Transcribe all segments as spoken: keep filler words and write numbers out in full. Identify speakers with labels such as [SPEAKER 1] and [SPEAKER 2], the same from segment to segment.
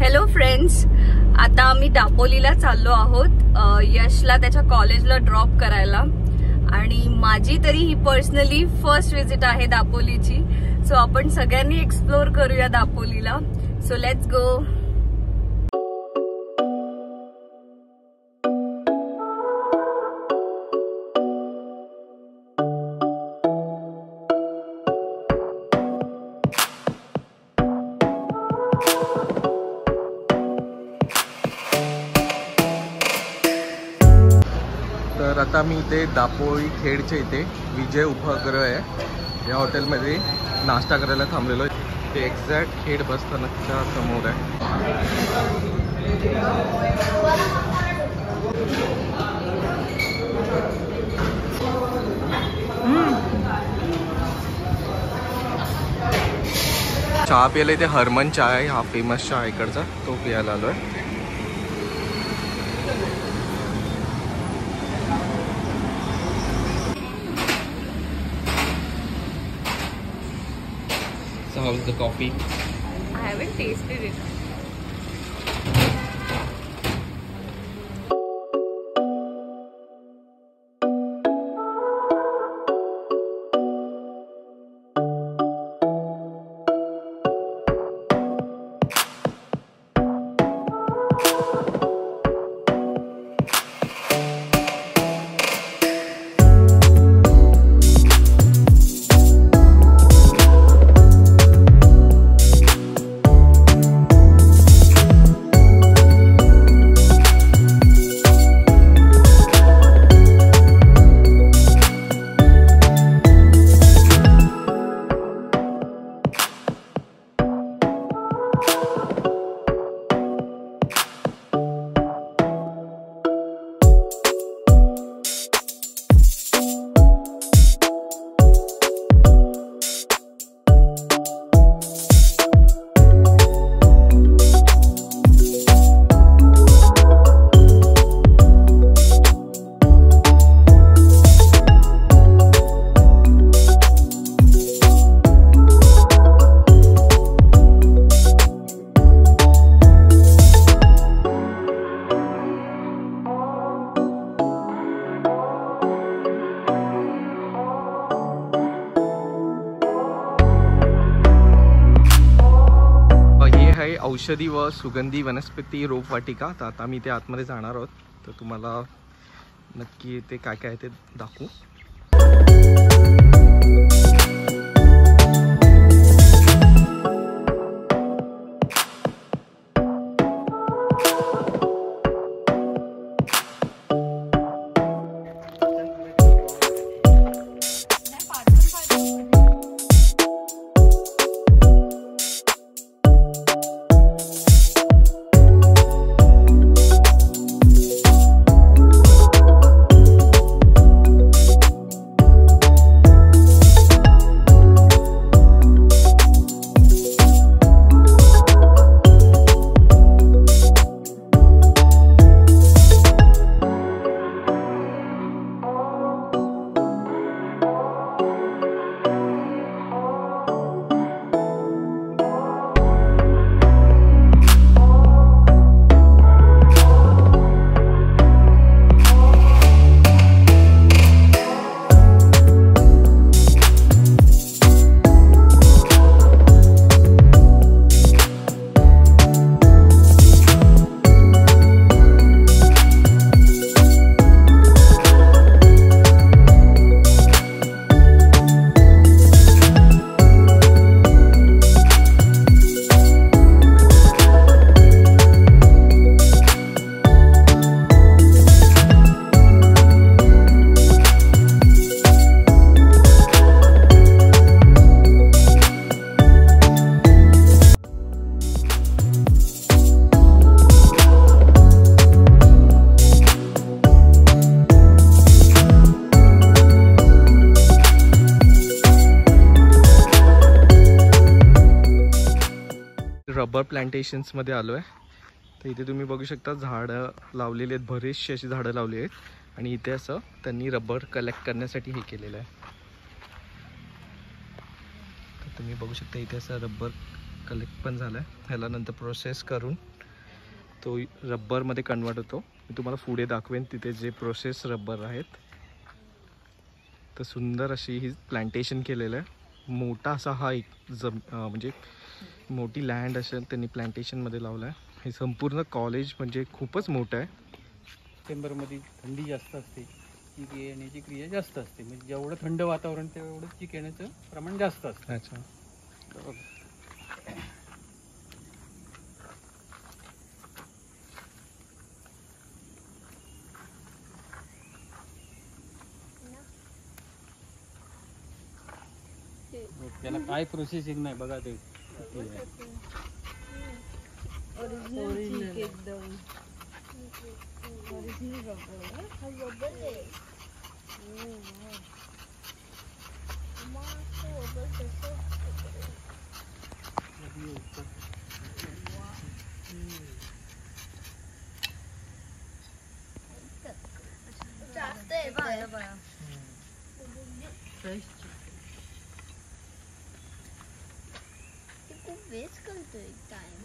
[SPEAKER 1] Hello friends, आता आम्ही दापोलीला चाललो आहोत यशला त्याच्या कॉलेजला ड्रॉप करायला आणि माझी तरी ही पर्सनली फर्स्ट विजिट आहे दापोलीची. सो आपण सगळ्यांनी एक्सप्लोर करूया दापोलीला. So let's go.
[SPEAKER 2] तर आता मी इथे दापोली खेडच्या इथे विजय उपहारगृह आहे या हॉटेलमध्ये नाश्ता करायला थांबलेलो आहे. ते एक्झॅक्ट खेड बस स्थानकच्या समोर आहे. चहा प्यायला इथे हरमन चहा आहे, हा फेमस चहा इकडचा, तो प्यायला आलो आहे. So how's the coffee?
[SPEAKER 1] I haven't tasted it.
[SPEAKER 2] औषधी व सुगंधी वनस्पती रोपवाटिका. तर आता मी ते आतमध्ये जाणार आहोत, तर तुम्हाला नक्की ते काय काय ते दाखवू. रबर प्लांटेशन्स मध्ये आलो आहे. तर इथे तुम्ही बघू शकता झाडं लावलेली आहेत, बरेचशी अशी झाडं लावली आहेत आणि इथे असं त्यांनी रबर कलेक्ट करण्यासाठी हे केलेलं आहे. तर तुम्ही बघू शकता इथे असं रबर कलेक्ट पण झालं आहे. ह्याला नंतर प्रोसेस करून तो रब्बरमध्ये कन्वर्ट होतो. मी तुम्हाला पुढे दाखवेन तिथे जे प्रोसेस रब्बर आहेत. तर सुंदर अशी ही प्लांटेशन केलेलं आहे. मोठा असा हा एक जम म्हणजे मोठी लँड असं त्यांनी प्लांटेशनमध्ये लावलं आहे. हे संपूर्ण कॉलेज म्हणजे खूपच मोठं आहे.
[SPEAKER 3] सप्टेंबरमध्ये थंडी जास्त असते, चीक येण्याची क्रिया जास्त असते. म्हणजे जेवढं थंड वातावरण तेवढं चीक येण्याचं प्रमाण जास्त असतं.
[SPEAKER 2] अच्छा.
[SPEAKER 3] त्याला काय प्रोसेसिंग नाही बघा ते.
[SPEAKER 4] वेस्ट करतोय टाइम.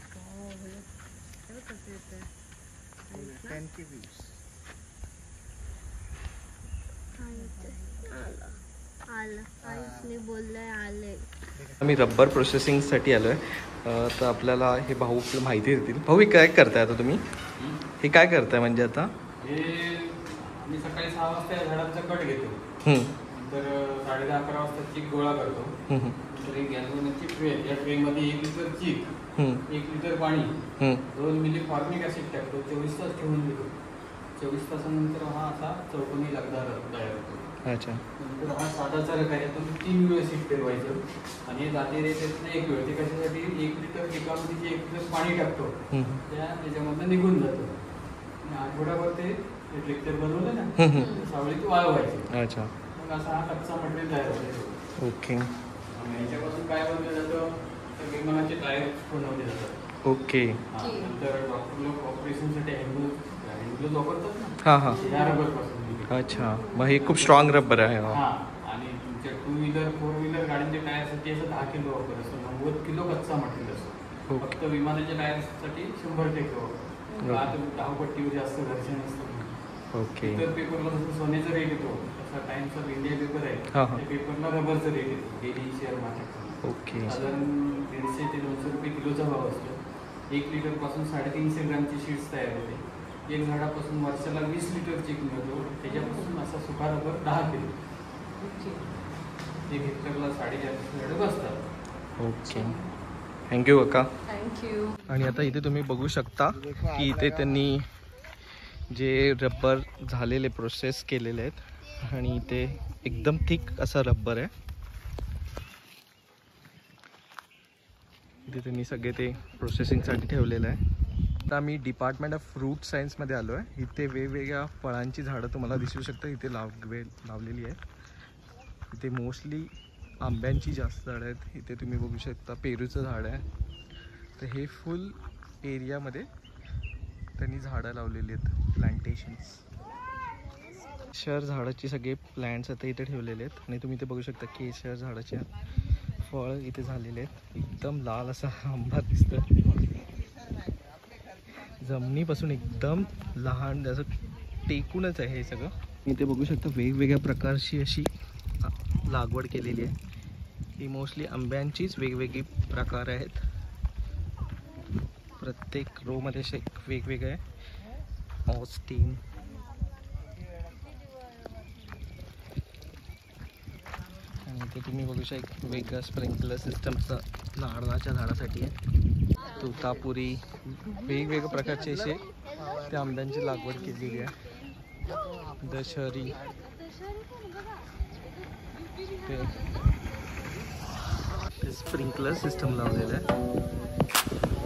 [SPEAKER 2] मी रब्बर प्रोसेसिंगसाठी आलो आहे. तर आपल्याला हे भाऊ आपलं माहिती देतील. भाऊ हे काय करताय आता तुम्ही? हे काय करताय म्हणजे आता?
[SPEAKER 3] हे मी सकाळी सहा वाजता या झाडांचा कट घेतो. नंतर साडे दहा अकरा वाजता चीक गोळा करतो. तर एक गॅल्व्हॅनिकची ट्रे, या ट्रेमध्ये एक लिटर चीक, एक लिटर पाणी, दोन मिली फॉर्मिक ऍसिड टाकतो. चोवीस तास ठेवून देतो. चोवीस तासानंतर हा असा चौकोनी लगदा तयार होतो.
[SPEAKER 2] अच्छा.
[SPEAKER 3] नंतर हा साधा चालक आहे, तो तीन वेळेस ठेवायचं. आणि हे जाते रेत एक वेळ. ते कशासाठी? एक लिटर एकामध्ये एक लिटर पाणी टाकतो, त्या त्याच्यामधनं निघून जातो. आठवड्यावर ते लेक्चर बनवलं ना, सावळीत वाळवायचं.
[SPEAKER 2] अच्छा.
[SPEAKER 3] मग असा हा कच्चा मटेरियल तयार होतो.
[SPEAKER 2] ओके.
[SPEAKER 3] याच्यापासून काय बनवलं जातं? तर विमानाचे टायर बनवले जातात.
[SPEAKER 2] ओके.
[SPEAKER 3] नंतर डॉक्टर लोक ऑपरेशनसाठी हँडग्लोव्ह हँडग्लोव्ह वापरतात ना,
[SPEAKER 2] हां हां.
[SPEAKER 3] या रबरपासून.
[SPEAKER 2] अच्छा. मग हे खूप स्ट्रॉंग रबर आहे.
[SPEAKER 3] हां. आणि तुमच्या टू व्हीलर फोर व्हीलर गाड्यांच्या टायरसाठी असं दहा किलो वापर असतो. नव्वद किलो कच्चा मटेरियल असतो. फक्त विमानाच्या टायरसाठी शंभर टक्के वापर. आता धावपट्टीवर जास्त घर्षण असतं.
[SPEAKER 2] ओके.
[SPEAKER 3] इतर पेपरला जसं सोन्याचा रेट येतो तसा टाइम्स ऑफ इंडिया पेपर आहे, त्या पेपरला रबरचा रेट येतो. Daily share market.
[SPEAKER 2] ओके.
[SPEAKER 3] साधारण दीडशे ते दोनशे रुपये किलोचा भाव असतो. एक लिटर पासून साडेतीनशे ग्रामची शीट्स तयार होते. एक झाडापासून वर्षाला वीस लिटर चीक मिळतो. त्याच्यापासून असा सुका रबर दहा किलो. एक हेक्टरला साडेचारशे झाडं बसतात.
[SPEAKER 2] ओके. थँक्यू काका.
[SPEAKER 1] थँक्यू.
[SPEAKER 2] आणि आता इथे तुम्ही बघू शकता की इथे त्यांनी जे रबर झालेले प्रोसेस केलेले आहेत आणि इथे एकदम थिक असा रबर आहे. इथे त्यांनी सगळे ते प्रोसेसिंगसाठी ठेवलेलं आहे. आता मी डिपार्टमेंट ऑफ फ्रूट सायन्समध्ये आलो आहे. इथे वेगवेगळ्या फळांची झाडं तुम्हाला दिसू शकतात. इथे लावले लावलेली आहेत. इथे मोस्टली आंब्यांची जास्त झाडं आहेत. इथे तुम्ही बघू शकता पेरूचं झाड आहे. तर हे फुल एरियामध्ये त्यांनी झाडं लावलेली आहेत, प्लांटेशन्स. केशर झाडाची सगळे प्लांट्स आता इथे ठेवलेले आहेत. आणि तुम्ही इथे बघू शकता केशर झाडाचे फळ इथे झालेले आहेत. एकदम लाल असा आंबा दिसतोय. जमिनीपासून एकदम लहान जसं टेकूनच आहे हे सगळं. इथे बघू शकता वेगवेगळ्या प्रकारची अशी लागवड केलेली आहे. ही मोस्टली आंब्यांचीच वेगवेगळी प्रकार आहेत. प्रत्येक रो मध्ये असे वेगवेगळे ऑस्टीन, आणि इथे तुम्ही बघू शकता वेगळं स्प्रिंकलर सिस्टमचं नारळाच्या झाडासाठी आहे. तोतापुरी वेगवेगळ्या प्रकारचे असे त्या आंब्यांची लागवड केलेली आहे. दशहरी ते स्प्रिंकलर सिस्टम लावलेलं आहे.